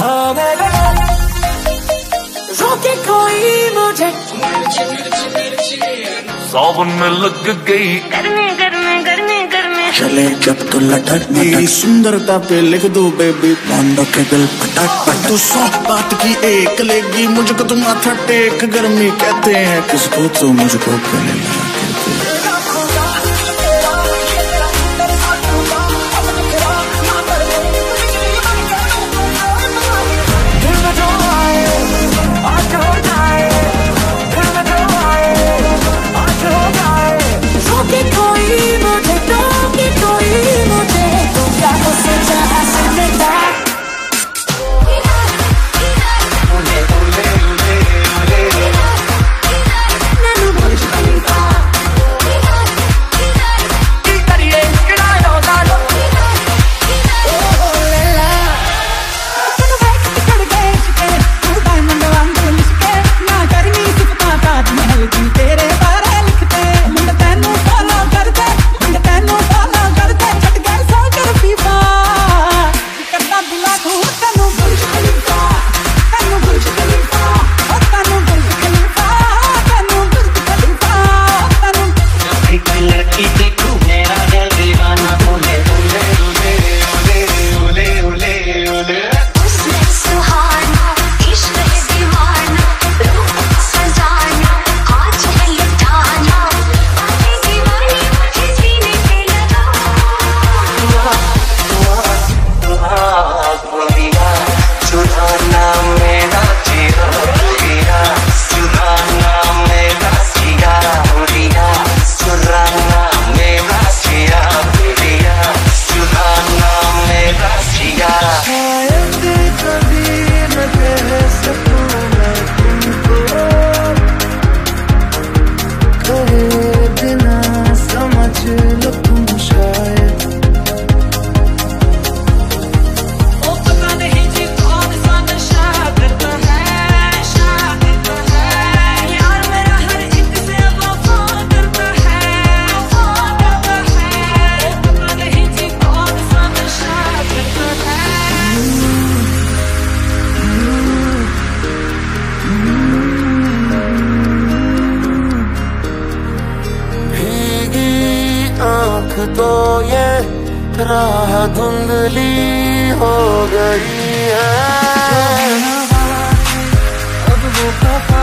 रोके कोई मुझे, सावन में लग गई गर्मी गर्मी गर्मी गर्मी। चले जब तो लटक मेरी सुंदरता पे लिख दो बेबी बांधो के दिल पटक पट। तो 100 बात की एक लेगी मुझको तुम माथा टेक। गर्मी कहते हैं किसको तो मुझको गले लगा तो ये राह धुंधली हो गई है। अब वो